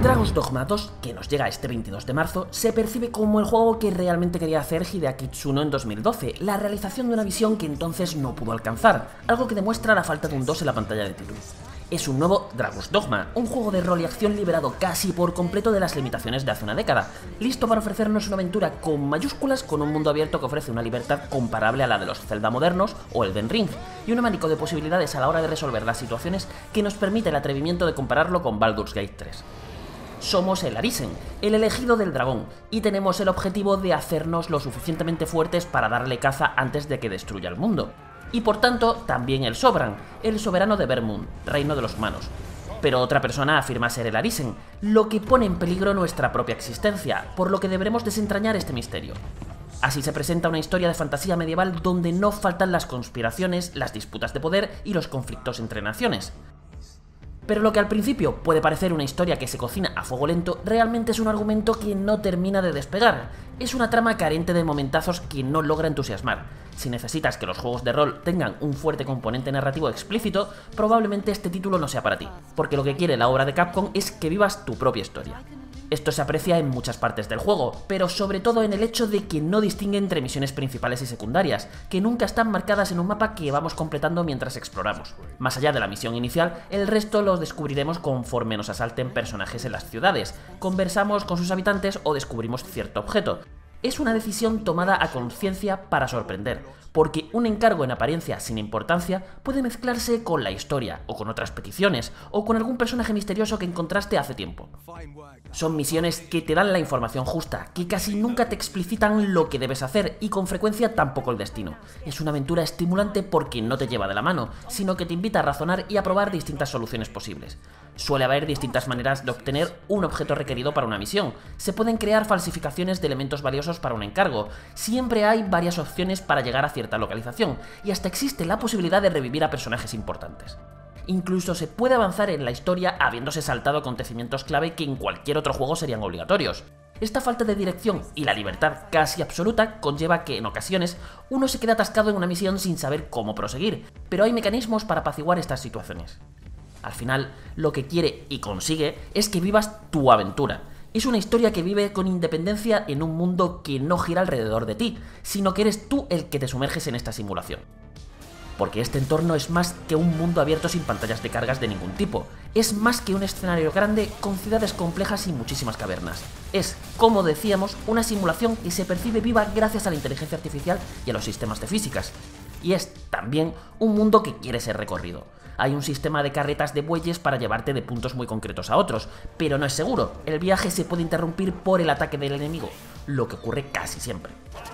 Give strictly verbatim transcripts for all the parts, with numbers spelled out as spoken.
Dragon's Dogma dos, que nos llega este veintidós de marzo, se percibe como el juego que realmente quería hacer Hideaki Tsuno en dos mil doce, la realización de una visión que entonces no pudo alcanzar, algo que demuestra la falta de un dos en la pantalla de título. Es un nuevo Dragon's Dogma, un juego de rol y acción liberado casi por completo de las limitaciones de hace una década, listo para ofrecernos una aventura con mayúsculas con un mundo abierto que ofrece una libertad comparable a la de los Zelda modernos o Elden Ring, y un abanico de posibilidades a la hora de resolver las situaciones que nos permite el atrevimiento de compararlo con Baldur's Gate tres. Somos el Arisen, el elegido del dragón, y tenemos el objetivo de hacernos lo suficientemente fuertes para darle caza antes de que destruya el mundo. Y por tanto, también el Sobran, el soberano de Vermund, reino de los humanos. Pero otra persona afirma ser el Arisen, lo que pone en peligro nuestra propia existencia, por lo que deberemos desentrañar este misterio. Así se presenta una historia de fantasía medieval donde no faltan las conspiraciones, las disputas de poder y los conflictos entre naciones. Pero lo que al principio puede parecer una historia que se cocina a fuego lento, realmente es un argumento que no termina de despegar. Es una trama carente de momentazos que no logra entusiasmar. Si necesitas que los juegos de rol tengan un fuerte componente narrativo explícito, probablemente este título no sea para ti, porque lo que quiere la obra de Capcom es que vivas tu propia historia. Esto se aprecia en muchas partes del juego, pero sobre todo en el hecho de que no distingue entre misiones principales y secundarias, que nunca están marcadas en un mapa que vamos completando mientras exploramos. Más allá de la misión inicial, el resto los descubriremos conforme nos asalten personajes en las ciudades, conversamos con sus habitantes o descubrimos cierto objeto. Es una decisión tomada a conciencia para sorprender, porque un encargo en apariencia sin importancia puede mezclarse con la historia, o con otras peticiones, o con algún personaje misterioso que encontraste hace tiempo. Son misiones que te dan la información justa, que casi nunca te explicitan lo que debes hacer, y con frecuencia tampoco el destino. Es una aventura estimulante porque no te lleva de la mano, sino que te invita a razonar y a probar distintas soluciones posibles. Suele haber distintas maneras de obtener un objeto requerido para una misión. Se pueden crear falsificaciones de elementos valiosos para un encargo. Siempre hay varias opciones para llegar a cierta localización, y hasta existe la posibilidad de revivir a personajes importantes. Incluso se puede avanzar en la historia habiéndose saltado acontecimientos clave que en cualquier otro juego serían obligatorios. Esta falta de dirección y la libertad casi absoluta conlleva que en ocasiones uno se queda atascado en una misión sin saber cómo proseguir, pero hay mecanismos para apaciguar estas situaciones. Al final, lo que quiere y consigue es que vivas tu aventura. Es una historia que vive con independencia en un mundo que no gira alrededor de ti, sino que eres tú el que te sumerges en esta simulación. Porque este entorno es más que un mundo abierto sin pantallas de cargas de ningún tipo. Es más que un escenario grande con ciudades complejas y muchísimas cavernas. Es, como decíamos, una simulación que se percibe viva gracias a la inteligencia artificial y a los sistemas de físicas. Y es también un mundo que quiere ser recorrido. Hay un sistema de carretas de bueyes para llevarte de puntos muy concretos a otros, pero no es seguro. El viaje se puede interrumpir por el ataque del enemigo, lo que ocurre casi siempre.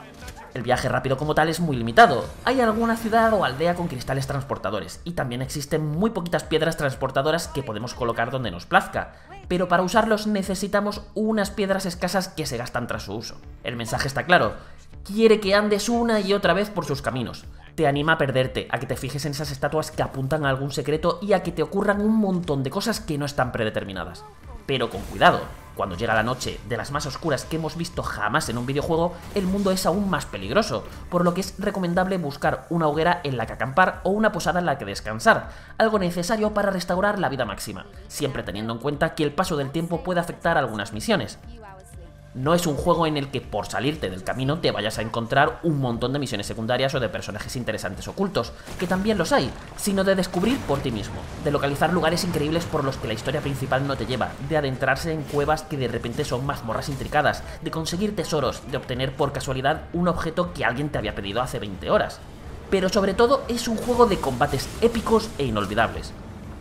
El viaje rápido como tal es muy limitado. Hay alguna ciudad o aldea con cristales transportadores, y también existen muy poquitas piedras transportadoras que podemos colocar donde nos plazca, pero para usarlos necesitamos unas piedras escasas que se gastan tras su uso. El mensaje está claro: quiere que andes una y otra vez por sus caminos. Te anima a perderte, a que te fijes en esas estatuas que apuntan a algún secreto y a que te ocurran un montón de cosas que no están predeterminadas. Pero con cuidado, cuando llega la noche de las más oscuras que hemos visto jamás en un videojuego, el mundo es aún más peligroso, por lo que es recomendable buscar una hoguera en la que acampar o una posada en la que descansar, algo necesario para restaurar la vida máxima, siempre teniendo en cuenta que el paso del tiempo puede afectar a algunas misiones. No es un juego en el que por salirte del camino te vayas a encontrar un montón de misiones secundarias o de personajes interesantes ocultos, que también los hay, sino de descubrir por ti mismo, de localizar lugares increíbles por los que la historia principal no te lleva, de adentrarse en cuevas que de repente son mazmorras intricadas, de conseguir tesoros, de obtener por casualidad un objeto que alguien te había pedido hace veinte horas. Pero sobre todo es un juego de combates épicos e inolvidables.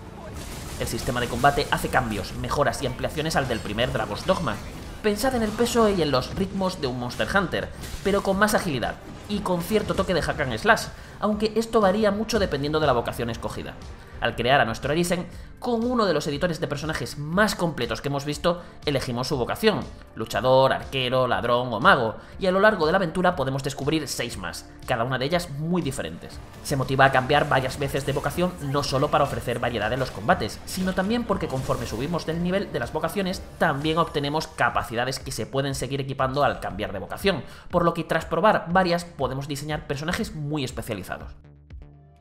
El sistema de combate hace cambios, mejoras y ampliaciones al del primer Dragon's Dogma. Pensad en el peso y en los ritmos de un Monster Hunter, pero con más agilidad y con cierto toque de hack and slash, aunque esto varía mucho dependiendo de la vocación escogida. Al crear a nuestro Arisen, con uno de los editores de personajes más completos que hemos visto, elegimos su vocación: luchador, arquero, ladrón o mago, y a lo largo de la aventura podemos descubrir seis más, cada una de ellas muy diferentes. Se motiva a cambiar varias veces de vocación no solo para ofrecer variedad en los combates, sino también porque conforme subimos del nivel de las vocaciones, también obtenemos capacidades que se pueden seguir equipando al cambiar de vocación, por lo que tras probar varias podemos diseñar personajes muy especializados.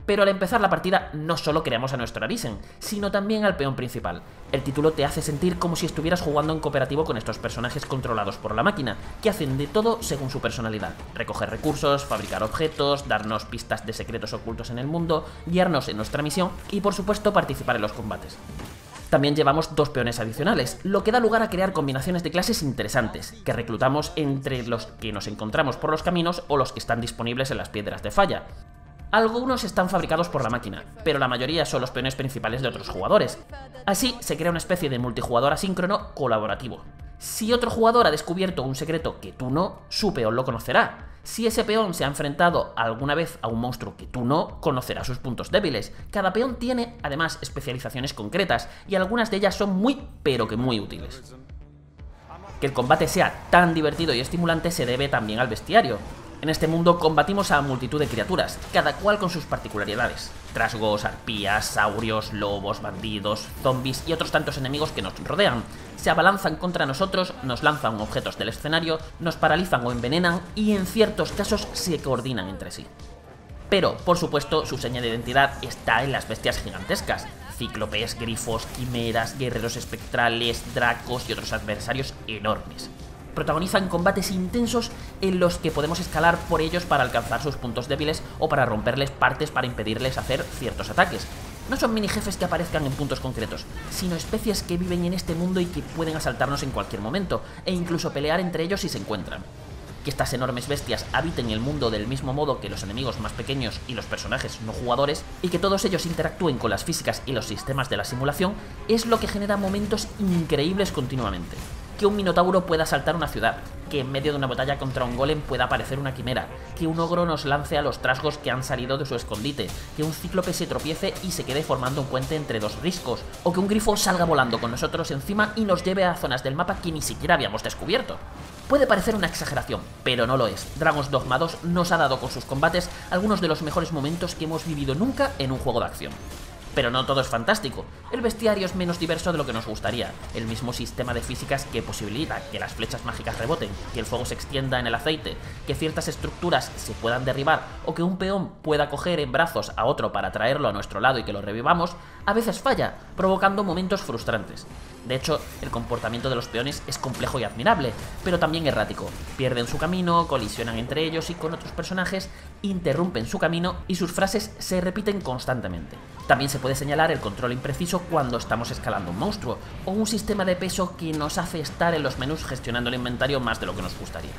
pero al empezar la partida no solo creamos a nuestro Arisen, sino también al peón principal. El título te hace sentir como si estuvieras jugando en cooperativo con estos personajes controlados por la máquina, que hacen de todo según su personalidad: recoger recursos, fabricar objetos, darnos pistas de secretos ocultos en el mundo, guiarnos en nuestra misión y por supuesto participar en los combates. También llevamos dos peones adicionales, lo que da lugar a crear combinaciones de clases interesantes, que reclutamos entre los que nos encontramos por los caminos o los que están disponibles en las piedras de falla. Algunos están fabricados por la máquina, pero la mayoría son los peones principales de otros jugadores. Así se crea una especie de multijugador asíncrono colaborativo. Si otro jugador ha descubierto un secreto que tú no, su peón lo conocerá. Si ese peón se ha enfrentado alguna vez a un monstruo que tú no, conocerá sus puntos débiles. Cada peón tiene, además, especializaciones concretas, y algunas de ellas son muy, pero que muy útiles. Que el combate sea tan divertido y estimulante se debe también al bestiario. En este mundo combatimos a multitud de criaturas, cada cual con sus particularidades: trasgos, arpías, saurios, lobos, bandidos, zombies y otros tantos enemigos que nos rodean. Se abalanzan contra nosotros, nos lanzan objetos del escenario, nos paralizan o envenenan y en ciertos casos se coordinan entre sí. Pero, por supuesto, su seña de identidad está en las bestias gigantescas: cíclopes, grifos, quimeras, guerreros espectrales, dracos y otros adversarios enormes. Protagonizan combates intensos en los que podemos escalar por ellos para alcanzar sus puntos débiles o para romperles partes para impedirles hacer ciertos ataques. No son mini jefes que aparezcan en puntos concretos, sino especies que viven en este mundo y que pueden asaltarnos en cualquier momento, e incluso pelear entre ellos si se encuentran. Que estas enormes bestias habiten el mundo del mismo modo que los enemigos más pequeños y los personajes no jugadores, y que todos ellos interactúen con las físicas y los sistemas de la simulación, es lo que genera momentos increíbles continuamente. Que un minotauro pueda asaltar una ciudad, que en medio de una batalla contra un golem pueda aparecer una quimera, que un ogro nos lance a los trasgos que han salido de su escondite, que un cíclope se tropiece y se quede formando un puente entre dos riscos, o que un grifo salga volando con nosotros encima y nos lleve a zonas del mapa que ni siquiera habíamos descubierto. Puede parecer una exageración, pero no lo es. Dragon's Dogma dos nos ha dado con sus combates algunos de los mejores momentos que hemos vivido nunca en un juego de acción. Pero no todo es fantástico. El bestiario es menos diverso de lo que nos gustaría. El mismo sistema de físicas que posibilita que las flechas mágicas reboten, que el fuego se extienda en el aceite, que ciertas estructuras se puedan derribar o que un peón pueda coger en brazos a otro para traerlo a nuestro lado y que lo revivamos, a veces falla, provocando momentos frustrantes. De hecho, el comportamiento de los peones es complejo y admirable, pero también errático. Pierden su camino, colisionan entre ellos y con otros personajes, interrumpen su camino y sus frases se repiten constantemente. También se puede señalar el control impreciso cuando estamos escalando un monstruo, o un sistema de peso que nos hace estar en los menús gestionando el inventario más de lo que nos gustaría.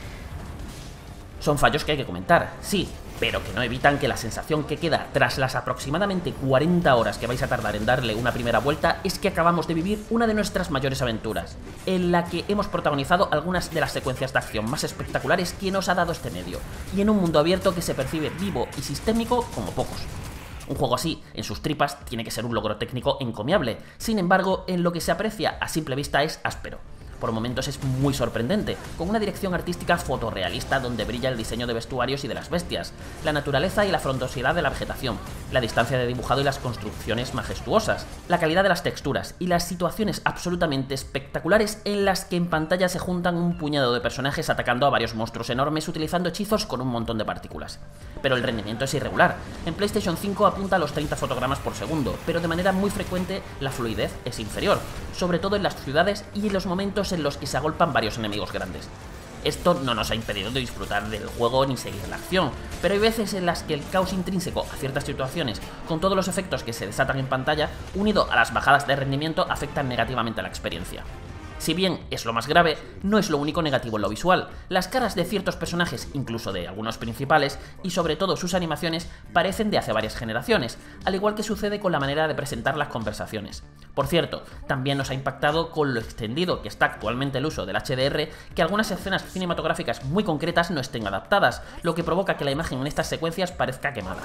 Son fallos que hay que comentar, sí, pero que no evitan que la sensación que queda tras las aproximadamente cuarenta horas que vais a tardar en darle una primera vuelta es que acabamos de vivir una de nuestras mayores aventuras, en la que hemos protagonizado algunas de las secuencias de acción más espectaculares que nos ha dado este medio, y en un mundo abierto que se percibe vivo y sistémico como pocos. Un juego así, en sus tripas, tiene que ser un logro técnico encomiable, sin embargo, en lo que se aprecia a simple vista es áspero. Por momentos es muy sorprendente, con una dirección artística fotorrealista donde brilla el diseño de vestuarios y de las bestias, la naturaleza y la frondosidad de la vegetación, la distancia de dibujado y las construcciones majestuosas, la calidad de las texturas y las situaciones absolutamente espectaculares en las que en pantalla se juntan un puñado de personajes atacando a varios monstruos enormes utilizando hechizos con un montón de partículas. Pero el rendimiento es irregular. En PlayStation cinco apunta a los treinta fotogramas por segundo, pero de manera muy frecuente la fluidez es inferior, sobre todo en las ciudades y en los momentos en los que se agolpan varios enemigos grandes. Esto no nos ha impedido de disfrutar del juego ni seguir la acción, pero hay veces en las que el caos intrínseco a ciertas situaciones, con todos los efectos que se desatan en pantalla, unido a las bajadas de rendimiento, afectan negativamente a la experiencia. Si bien es lo más grave, no es lo único negativo en lo visual. Las caras de ciertos personajes, incluso de algunos principales, y sobre todo sus animaciones, parecen de hace varias generaciones, al igual que sucede con la manera de presentar las conversaciones. Por cierto, también nos ha impactado con lo extendido que está actualmente el uso del H D R, que algunas escenas cinematográficas muy concretas no estén adaptadas, lo que provoca que la imagen en estas secuencias parezca quemada.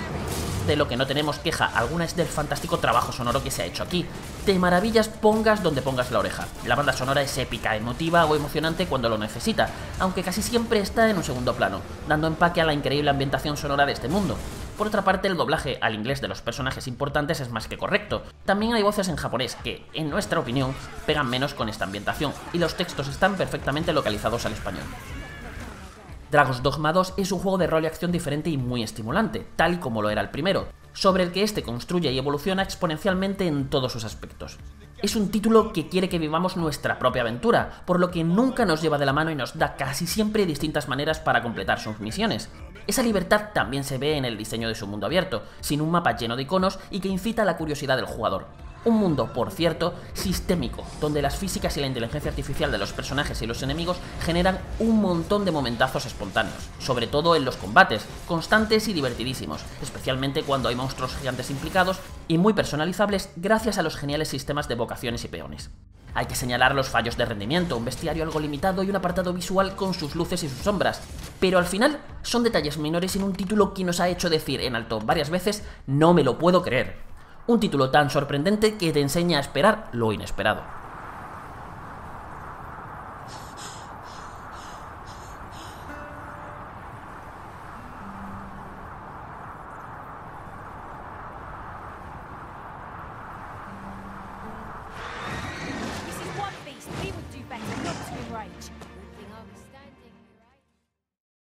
De lo que no tenemos queja alguna es del fantástico trabajo sonoro que se ha hecho aquí. De maravillas pongas donde pongas la oreja. La banda sonora es épica, emotiva o emocionante cuando lo necesita, aunque casi siempre está en un segundo plano, dando empaque a la increíble ambientación sonora de este mundo. Por otra parte, el doblaje al inglés de los personajes importantes es más que correcto. También hay voces en japonés que, en nuestra opinión, pegan menos con esta ambientación, y los textos están perfectamente localizados al español. Dragon's Dogma dos es un juego de rol y acción diferente y muy estimulante, tal y como lo era el primero. sobre el que este construye y evoluciona exponencialmente en todos sus aspectos. Es un título que quiere que vivamos nuestra propia aventura, por lo que nunca nos lleva de la mano y nos da casi siempre distintas maneras para completar sus misiones. Esa libertad también se ve en el diseño de su mundo abierto, sin un mapa lleno de iconos y que incita a la curiosidad del jugador. Un mundo, por cierto, sistémico, donde las físicas y la inteligencia artificial de los personajes y los enemigos generan un montón de momentazos espontáneos, sobre todo en los combates, constantes y divertidísimos, especialmente cuando hay monstruos gigantes implicados y muy personalizables gracias a los geniales sistemas de vocaciones y peones. Hay que señalar los fallos de rendimiento, un bestiario algo limitado y un apartado visual con sus luces y sus sombras, pero al final son detalles menores en un título que nos ha hecho decir en alto varias veces "no me lo puedo creer". Un título tan sorprendente que te enseña a esperar lo inesperado. This is One Piece. We would do better not to enrage.